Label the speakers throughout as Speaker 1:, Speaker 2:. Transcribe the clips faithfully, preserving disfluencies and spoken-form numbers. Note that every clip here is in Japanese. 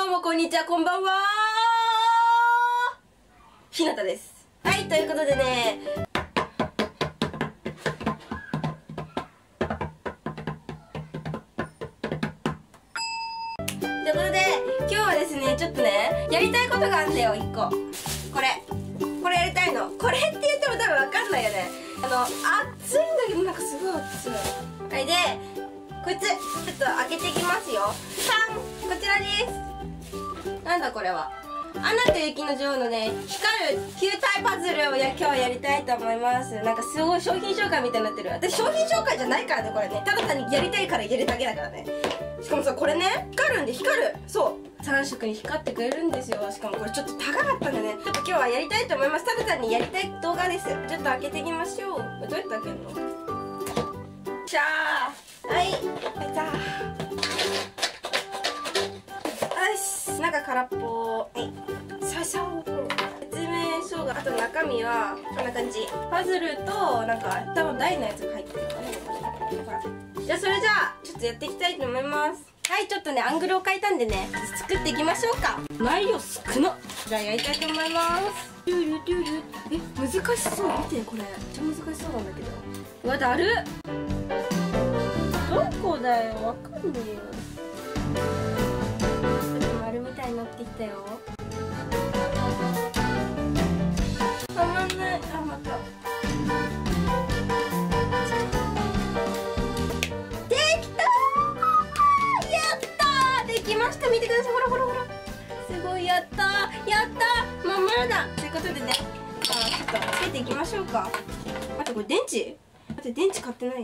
Speaker 1: うもこんにちは、こんばんは。ひなたです。はい、ということでね、ということで今日はですね、ちょっとねやりたいことがあるんだよ。いっここれこれやりたいの。これって言っても多分わかんないよね。あの熱いんだけど、なんかすごい熱い。はい、でこいつちょっと開けていきますよ。さん、こちらです。なんだこれは。アナと雪の女王のね、光る球体パズルをや今日はやりたいと思います。なんかすごい商品紹介みたいになってる。私商品紹介じゃないからね、これね。ただ単にやりたいからやるだけだからね。しかもさ、これね光るんで、光るそうさん色に光ってくれるんですよ。しかもこれちょっと高かったんでね、ちょっと今日はやりたいと思います。ただ単にやりたい動画です。ちょっと開けていきましょう。どうやって開けるの。しゃー、はい、開いた。中空っぽ。はい、ささお説明書が、あと中身はこんな感じ。パズルとなんか多分台のやつが入ってるのかね。ほら、じゃあそれじゃあちょっとやっていきたいと思います。はい、ちょっとねアングルを変えたんでね、作っていきましょうか。内容少な。じゃあやりたいと思います。ルールルール。え、難しそう。見てこれ、めっちゃ難しそうなんだけど。うわ、だるっ。どこだよ、わかんねえよ。みたいになってきたよ。たまんない。あ、またできたー。やったー、できました。見てください、ほらほらほら、すごい、やったーやったー、まん丸だ。ということでね、あ、ちょっとつけていきましょうか。待って、これ電池、待って、電池買ってない。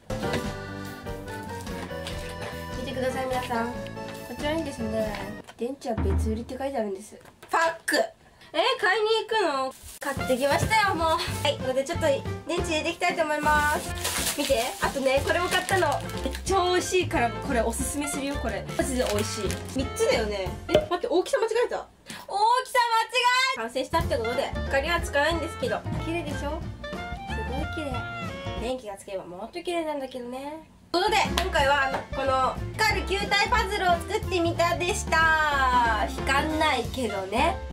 Speaker 1: 見てください皆さん、こちらにですね、電池は別売りって書いてあるんです。パック、えー、買いに行くの。買ってきましたよ、もう。はい、これでちょっと電池入れていきたいと思います。見て、あとね、これも買ったの。めっちゃ美味しいから、これおすすめするよ。これマジで美味しい。みっつだよね。え、待って、大きさ間違えた。大きさ間違え完成したってことで、光は使わないんですけど、綺麗でしょ。すごい綺麗。電気がつけばもっと綺麗なんだけどね。ということで今回はこの光る球体パズルを作ってみたでした。光んないけどね。